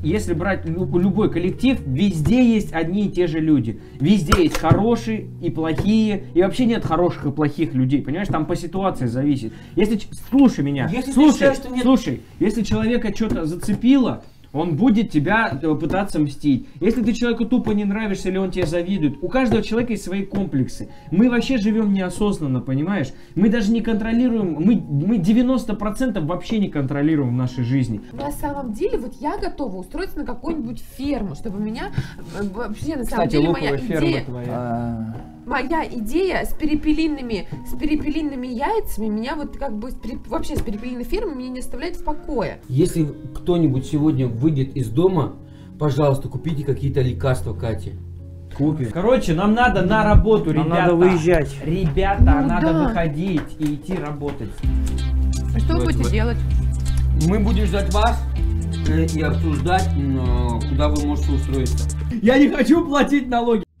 если брать любой коллектив, везде есть одни и те же люди. Везде есть хорошие и плохие, и вообще нет хороших и плохих людей, понимаешь? Там по ситуации зависит. Если, слушай меня, слушай, если человека что-то зацепило, он будет тебя пытаться мстить. Если ты человеку тупо не нравишься или он тебе завидует, у каждого человека есть свои комплексы. Мы вообще живем неосознанно, понимаешь? Мы даже не контролируем, мы 90% вообще не контролируем в нашей жизни. На самом деле, вот я готова устроиться на какую-нибудь ферму, чтобы меня вообще на самом деле моя идея... Моя идея с перепелиными яйцами меня вот как бы вообще с перепелиной фермой меня не оставляет в покое. Если кто-нибудь сегодня выйдет из дома, пожалуйста, купите какие-то лекарства Кате. Купим. Короче, нам надо на работу, ребята. Нам надо выезжать. Ребята, надо выходить и идти работать. А что вы будете делать? Мы будем ждать вас и обсуждать, куда вы можете устроиться. Я не хочу платить налоги.